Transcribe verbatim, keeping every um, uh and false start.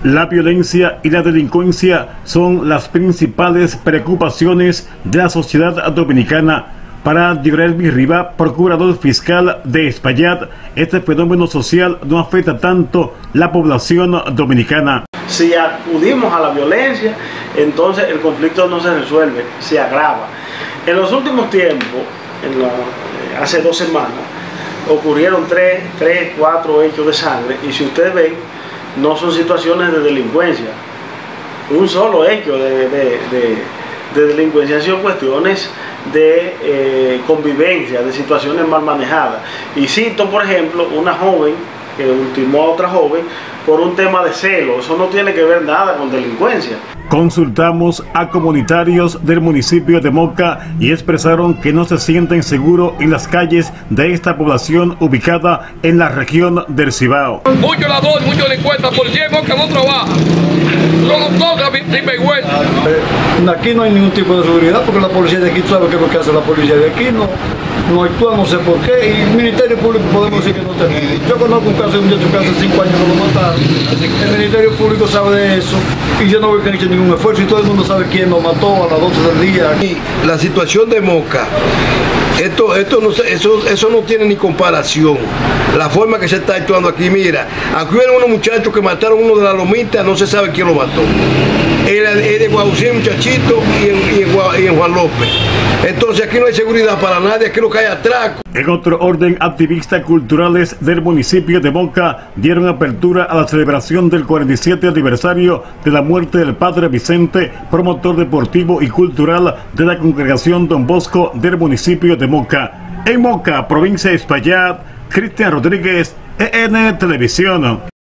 La violencia y la delincuencia son las principales preocupaciones de la sociedad dominicana. Para Diorelvis Rivas, procurador fiscal de Espaillat, este fenómeno social no afecta tanto la población dominicana. Si acudimos a la violencia, entonces el conflicto no se resuelve, se agrava. En los últimos tiempos, en lo, hace dos semanas, ocurrieron tres, tres, cuatro hechos de sangre, y si ustedes ven, no son situaciones de delincuencia. Un solo hecho de, de, de, de delincuencia han sido cuestiones de eh, convivencia, de situaciones mal manejadas. Y cito, por ejemplo, una joven que ultimó a otra joven por un tema de celo. Eso no tiene que ver nada con delincuencia. Consultamos a comunitarios del municipio de Moca y expresaron que no se sienten seguros en las calles de esta población ubicada en la región del Cibao. Muchos ladrones, muchos delincuentes, la policía de Moca no trabaja. Son todas sin vergüenza. Aquí no hay ningún tipo de seguridad porque la policía de aquí sabe qué es lo que hace la policía de aquí. No, no actúa, no sé por qué. Y el Ministerio Público podemos decir que no tenemos. Yo conozco un caso de un muchacho que hace cinco años que lo mataron. El Ministerio Público sabe de eso. Y yo no veo que han hecho ningún esfuerzo y todo el mundo sabe quién lo mató a las doce del día. Y la situación de Moca, esto, esto no, eso, eso no tiene ni comparación. La forma que se está actuando aquí, mira, aquí hubieron unos muchachos que mataron uno de la lomita, no se sabe quién lo mató. Era de Guaucín, muchachito, y en, y, en, y en Juan López. Entonces aquí no hay seguridad para nadie, aquí lo que hay atraco. En otro orden, activistas culturales del municipio de Moca dieron apertura a la celebración del cuarenta y siete aniversario de la muerte del padre Vicente, promotor deportivo y cultural de la congregación Don Bosco del municipio de Moca. En Moca, provincia de Espaillat, Cristian Rodríguez, E N Televisión.